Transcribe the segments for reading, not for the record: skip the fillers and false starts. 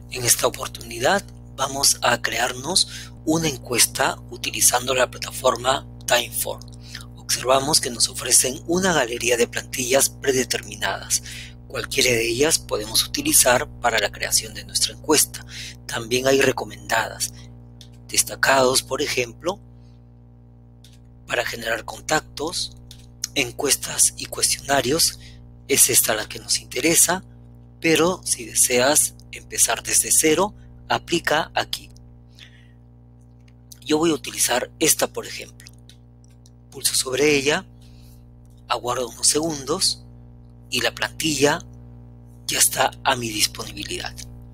En esta oportunidad vamos a crearnos una encuesta utilizando la plataforma Time4. Observamos que nos ofrecen una galería de plantillas predeterminadas. Cualquiera de ellas podemos utilizar para la creación de nuestra encuesta. También hay recomendadas, destacados por ejemplo, para generar contactos, encuestas y cuestionarios. Es esta la que nos interesa, pero si deseas empezar desde cero, aplica aquí. Yo voy a utilizar esta, por ejemplo. Pulso sobre ella, aguardo unos segundos y la plantilla ya está a mi disponibilidad.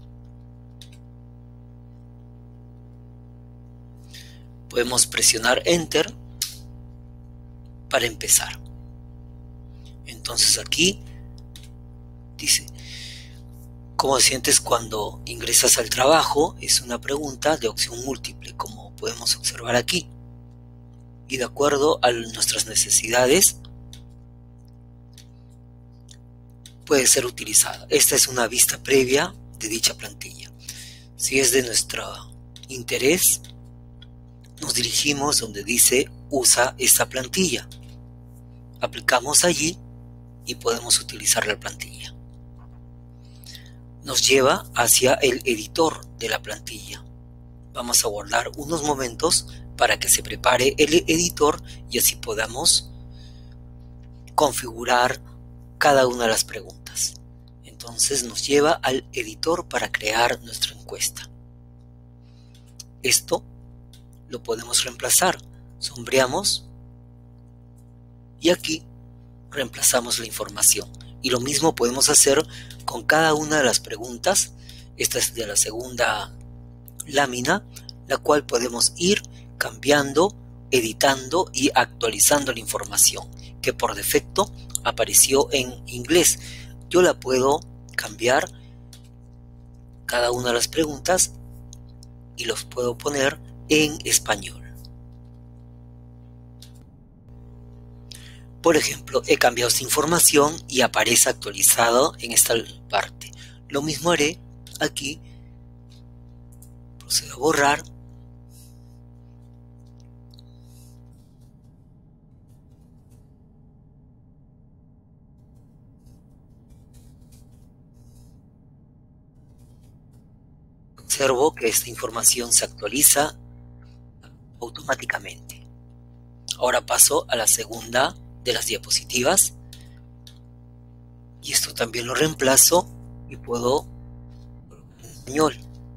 Podemos presionar Enter para empezar. Entonces aquí dice: ¿cómo te sientes cuando ingresas al trabajo? Es una pregunta de opción múltiple, como podemos observar aquí. Y de acuerdo a nuestras necesidades puede ser utilizada. Esta es una vista previa de dicha plantilla. Si es de nuestro interés, nos dirigimos donde dice usa esta plantilla. Aplicamos allí y podemos utilizar la plantilla. Nos lleva hacia el editor de la plantilla. Vamos a guardar unos momentos para que se prepare el editor y así podamos configurar cada una de las preguntas. Entonces nos lleva al editor para crear nuestra encuesta. Esto lo podemos reemplazar. Sombreamos y aquí reemplazamos la información. Y lo mismo podemos hacer con cada una de las preguntas. Esta es de la segunda lámina, la cual podemos ir cambiando, editando y actualizando la información que por defecto apareció en inglés. Yo la puedo cambiar cada una de las preguntas y los puedo poner en español. Por ejemplo, he cambiado esta información y aparece actualizado en esta parte. Lo mismo haré aquí. Procedo a borrar. Observo que esta información se actualiza automáticamente. Ahora paso a la segunda de las diapositivas y esto también lo reemplazo y puedo en español.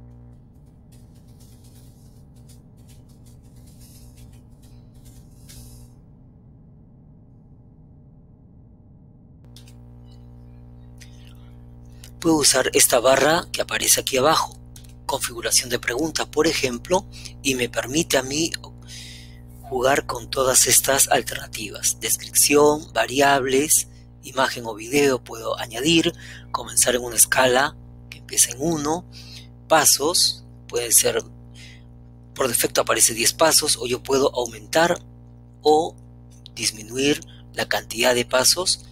Puedo usar esta barra que aparece aquí abajo, configuración de pregunta, por ejemplo, y me permite a mí jugar con todas estas alternativas: descripción, variables, imagen o video. Puedo añadir, comenzar en una escala que empieza en 1, pasos, puede ser, por defecto aparece 10 pasos, o yo puedo aumentar o disminuir la cantidad de pasos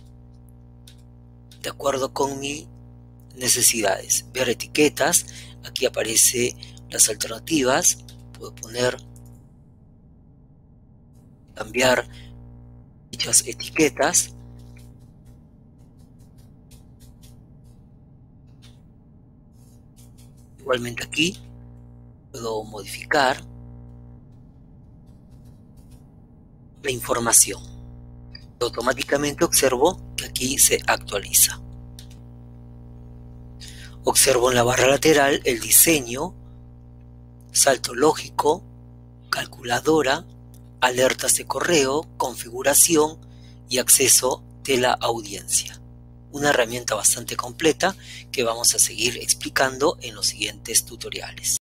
de acuerdo con mis necesidades. Ver etiquetas, aquí aparece las alternativas, puedo poner, cambiar dichas etiquetas. Igualmente aquí puedo modificar la información. Automáticamente observo que aquí se actualiza. Observo en la barra lateral el diseño, salto lógico, calculadora, alertas de correo, configuración y acceso de la audiencia. Una herramienta bastante completa que vamos a seguir explicando en los siguientes tutoriales.